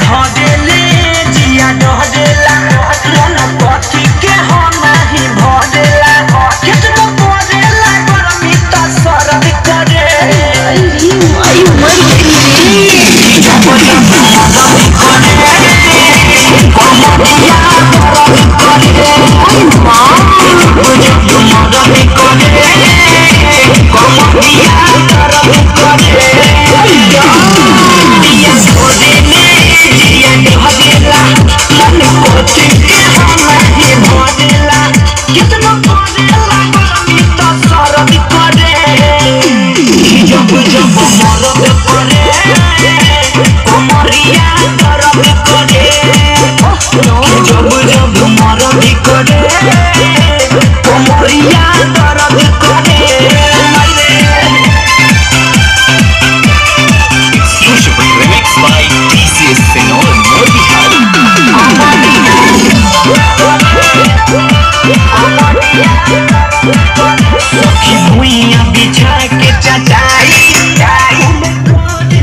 धरेले जिया डहरेला मन कथी के हो नहीं भरेला कितना परेला गरमी त सरद करे अरे माई मर गई जब जब मरद करे कमरिया दर्द करे मां जब मरद करे कमरिया दर्द करे